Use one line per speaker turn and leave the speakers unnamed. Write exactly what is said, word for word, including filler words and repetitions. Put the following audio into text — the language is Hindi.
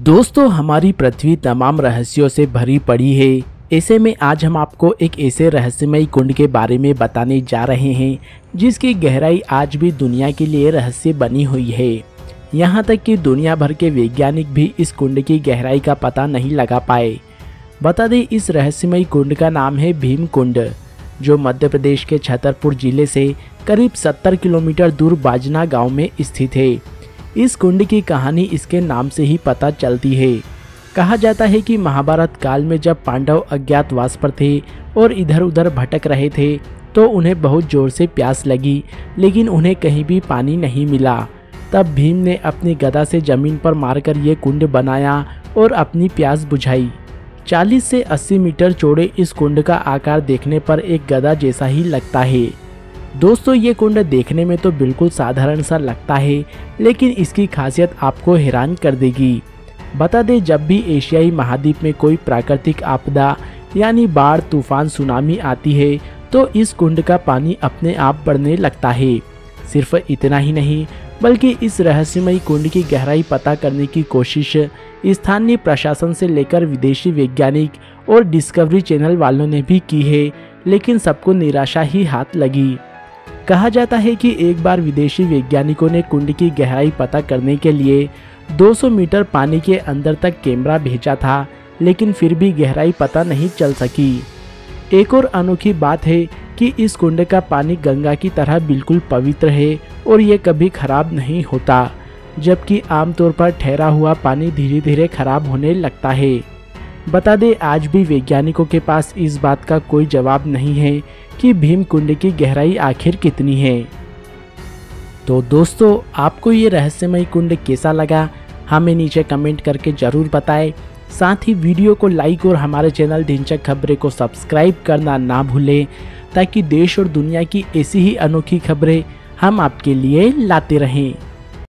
दोस्तों, हमारी पृथ्वी तमाम रहस्यों से भरी पड़ी है। ऐसे में आज हम आपको एक ऐसे रहस्यमय कुंड के बारे में बताने जा रहे हैं जिसकी गहराई आज भी दुनिया के लिए रहस्य बनी हुई है। यहाँ तक कि दुनिया भर के वैज्ञानिक भी इस कुंड की गहराई का पता नहीं लगा पाए। बता दें, इस रहस्यमय कुंड का नाम है भीम कुंड, जो मध्य प्रदेश के छतरपुर जिले से करीब सत्तर किलोमीटर दूर बाजना गांव में स्थित है। इस कुंड की कहानी इसके नाम से ही पता चलती है। कहा जाता है कि महाभारत काल में जब पांडव अज्ञातवास पर थे और इधर उधर भटक रहे थे तो उन्हें बहुत जोर से प्यास लगी, लेकिन उन्हें कहीं भी पानी नहीं मिला। तब भीम ने अपनी गदा से जमीन पर मारकर ये कुंड बनाया और अपनी प्यास बुझाई। चालीस से अस्सी मीटर चौड़े इस कुंड का आकार देखने पर एक गदा जैसा ही लगता है। दोस्तों, ये कुंड देखने में तो बिल्कुल साधारण सा लगता है, लेकिन इसकी खासियत आपको हैरान कर देगी। बता दें, जब भी एशियाई महाद्वीप में कोई प्राकृतिक आपदा यानी बाढ़, तूफान, सुनामी आती है तो इस कुंड का पानी अपने आप बढ़ने लगता है। सिर्फ इतना ही नहीं, बल्कि इस रहस्यमयी कुंड की गहराई पता करने की कोशिश स्थानीय प्रशासन से लेकर विदेशी वैज्ञानिक और डिस्कवरी चैनल वालों ने भी की है, लेकिन सबको निराशा ही हाथ लगी। कहा जाता है कि एक बार विदेशी वैज्ञानिकों ने कुंड की गहराई पता करने के लिए दो सौ मीटर पानी के अंदर तक कैमरा भेजा था, लेकिन फिर भी गहराई पता नहीं चल सकी। एक और अनोखी बात है कि इस कुंड का पानी गंगा की तरह बिल्कुल पवित्र है और ये कभी खराब नहीं होता, जबकि आमतौर पर ठहरा हुआ पानी धीरे धीरे खराब होने लगता है। बता दें, आज भी वैज्ञानिकों के पास इस बात का कोई जवाब नहीं है कि भीम कुंड की गहराई आखिर कितनी है। तो दोस्तों, आपको ये रहस्यमय कुंड कैसा लगा हमें नीचे कमेंट करके जरूर बताएं। साथ ही वीडियो को लाइक और हमारे चैनल दिनचक खबरें को सब्सक्राइब करना ना भूलें, ताकि देश और दुनिया की ऐसी ही अनोखी खबरें हम आपके लिए लाते रहें।